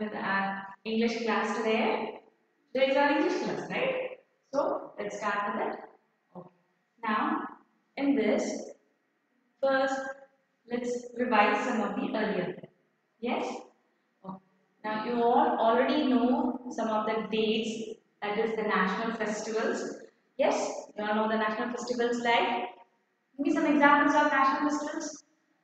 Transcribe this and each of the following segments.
with our English class today. Today is our English class, right? So let's start with it. Okay. Now, in this, first let's revise some of the earlier. Yes? Okay. Now you all already know some of the dates, that is the national festivals. Yes? You all know the national festivals like? Give me some examples of national festivals.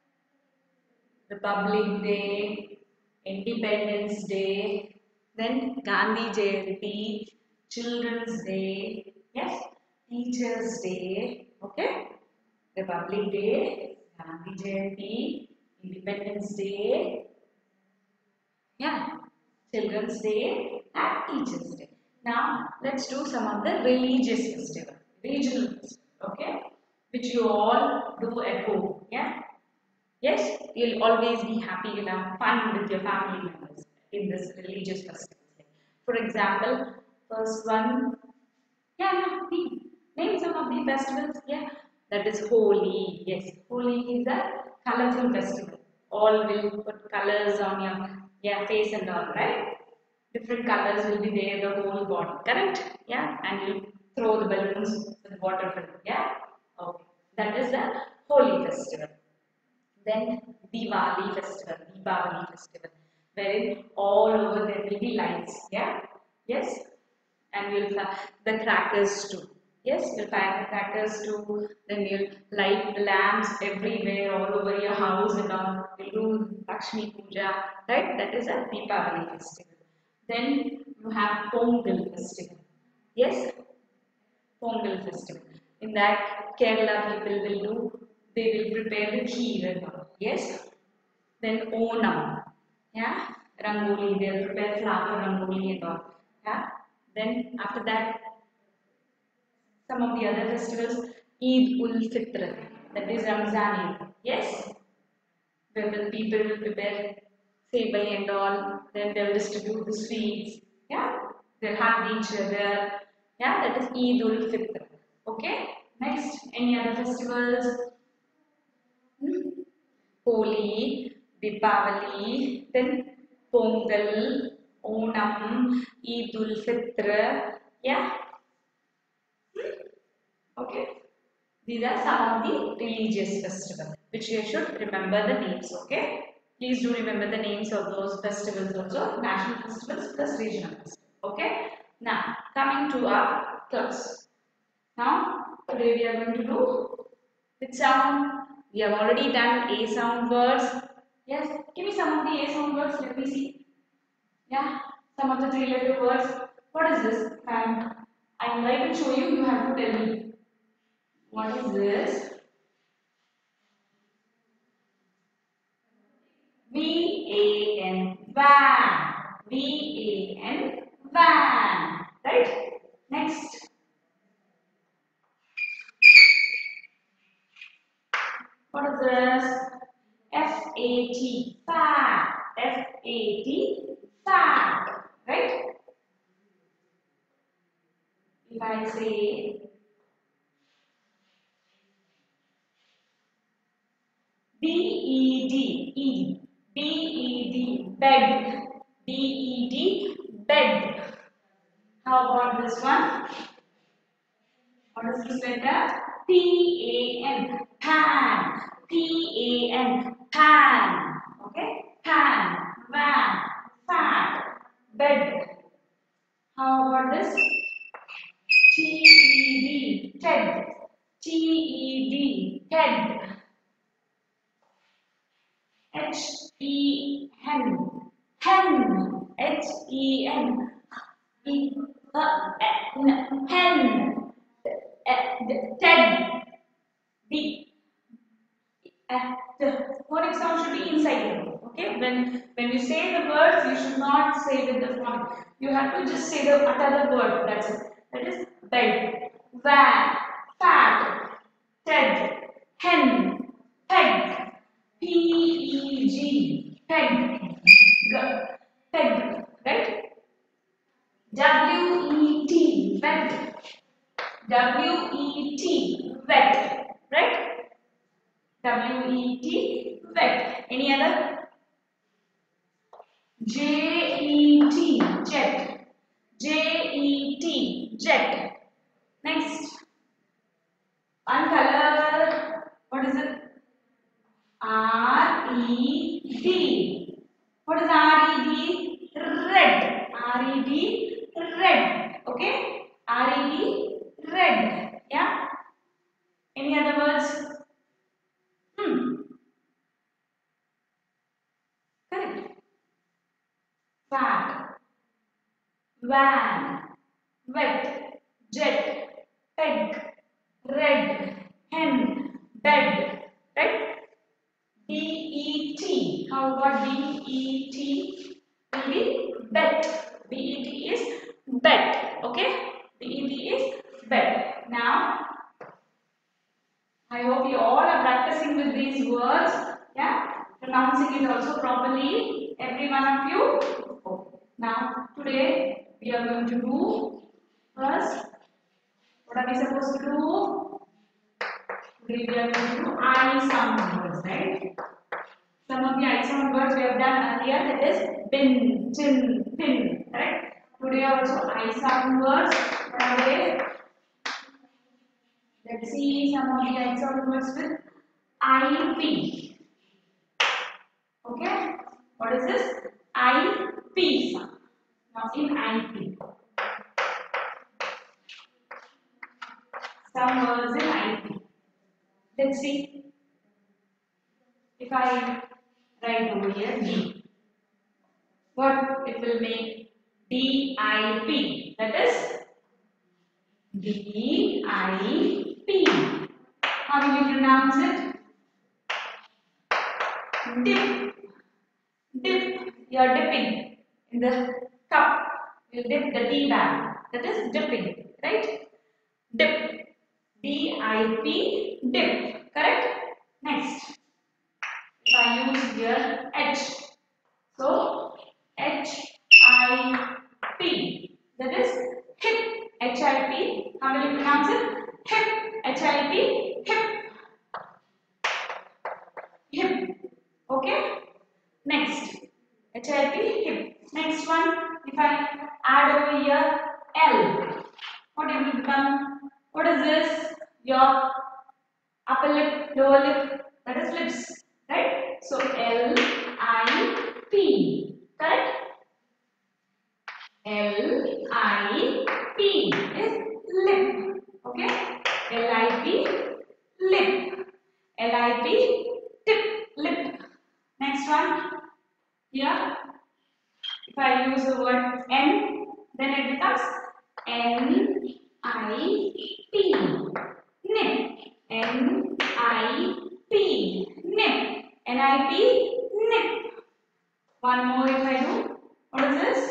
Republic Day, Independence Day, then Gandhi Jayanti, Children's Day, yes, Teachers Day, okay, Republic Day, Gandhi Jayanti, Independence Day, yeah, Children's Day and Teachers Day. Now let's do some of the religious festival, regional festival, okay, which you all do at home, yeah. Yes, you'll always be happy, you'll have fun with your family members in this religious festival. For example, first one, name some of the festivals, yeah, that is Holi. Yes, Holi is a colorful festival. All will put colors on your face and all, right? Different colors will be there, the whole body, correct? Yeah, and you throw the balloons with water, yeah? Okay, that is the Holi festival. Then Deepavali festival, wherein all over there will be lights, yeah, yes, and we'll fire the crackers too. Yes, you'll fire the crackers too. Then you'll light the lamps everywhere, all over your house and all. You'll do Lakshmi Puja, right? That is a Deepavali festival. Then you have Pongal festival. Yes, Pongal festival. In that, Kerala people will do, they will prepare the kheer and all. Yes. Then Onam. Yeah. Rangoli, they will prepare flower rangoli and all. Yeah. Then after that, some of the other festivals, Eid ul Fitr, that is Ramzan Eid. Yes. Where the people will prepare sevai and all. Then they will distribute the sweets. Yeah. They'll hug each other. Yeah. That is Eid ul Fitr. Okay. Next, any other festivals? Holi, Deepavali, then Pongal, Onam, Eid ul Fitr. Yeah. Okay. These are some of the religious festivals which you should remember the names. Okay. Please do remember the names of those festivals also. National festivals plus regional festivals. Okay. Now coming to our class. Now today we are going to do which sound? We have already done A sound words. Yes, give me some of the A sound words. Let me see. Yeah, some of the three-letter words. What is this? And I would like to show you. You have to tell me. What is this? V-A-N. Van. V-A-N. Van. Right? Next. What is this? F-A-T. Fan. F-A-T. Fan. Right? If I say B-E-D, E, B-E-D, bed, B-E-D, bed. How about this one? What is this letter? P-A-N, pan, P-A-N, pan. Okay? Pan, van, fan, bed. How about this? T-E-D, Ted, T-E-D, Ted. H-E-N, hen, H-E-N, hen, Ted, B, the phonic sound should be inside the word. Okay, when you say the words, you should not say with the phonic. You have to just say the utter the word. That's it. That is bed, van, fat, Ted, hen, peg, P-E-G, peg, peg, right? W-E-T, wet, W-E-T, wet, right? W-E-T, wet. Any other? J-E J-E-T, jet. J-E-T, jet. Next, one color. What is it? R-E-D. What is R-E-D? Red. R-E-D, red. Okay? R-E-D, red. Yeah? Any other words? Correct. Fat, van, wet, jet, peg, red, hen, bed. Right? B-E-T. How about B-E-T? Will be bet. B-E-T is bet. Okay? B-E-T is bet. Now, I hope you all are practicing with these words. Yeah? Pronouncing it also properly. Every one of you. Okay. Now, today we are going to do first. What are we supposed to do? Today we are going to do I sound words, right? Some of the I sound words we have done earlier, that is bin, chin, pin, right? Today also I sound words. Let's see some of the I sound words with IP. Okay? What is this? IP sound. Now in IP. Some words in IP. Let's see. If I write over here D, what it will make? DIP. That is DIP. How will you pronounce it? Dip. Dip. You are dipping in the cup. You dip the tea bag. That is dipping. Right? Dip. D-I-P. Dip. Correct? Next. If I use here H. So, H-I-P. That is hip. H-I-P. How will you pronounce it? Hip. H-I-P. Hip. Hip. Okay? Next. H-I-P. Hip. Next one. If I add over here L. What it will become? What is this? Your upper lip, lower lip. That is lips. Right? So, L-I-P. Correct? L-I-P is lip. Okay? L-I-P, lip. L-I-P, tip, lip. Next one. Here, if I use the word N, then it becomes N-I-P. Nip. N-I-P. Nip. N-I-P, nip. One more if I do. What is this?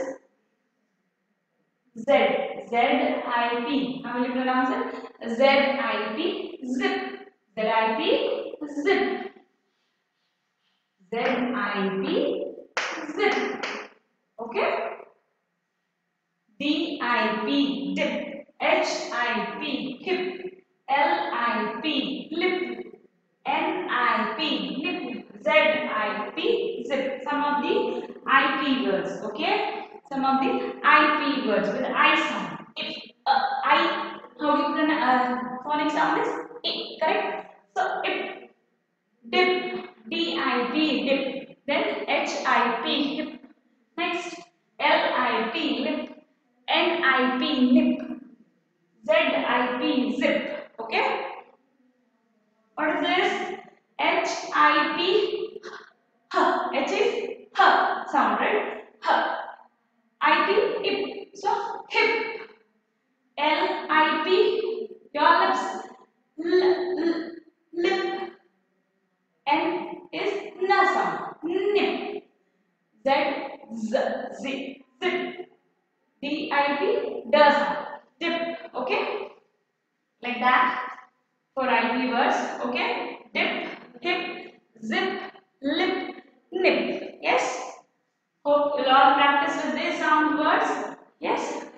Z. Z-I-P. How will you pronounce it? Z-I-P. Zip. Z-I-P. Zip. Z-I-P. Zip. Okay? D-I-P. Dip. H-I-P. Hip. L-I-P. Lip. N-I-P. Nip. Z-I-P. Zip. Some of the I-P words. Okay? Some of the IP words with I sound. If I, how do you pronounce phonic sound is I, correct? So if dip, D-I-P, dip, then H-I-P, hip. Next, L-I-P, lip, N-I-P, nip, Z-I-P, zip. Okay? What is this? H-I-P, H. H is H sound, right? H. I-P, hip. So, hip. L-I-P, your lips. Lip. N is N sound. Nip. Z, Z, zip. D-I-P, D sound. Dip. Okay? Like that. For IP words. Okay? Dip, hip, zip, lip, nip. Yes? Hope you'll all practice with these sound words. Yes?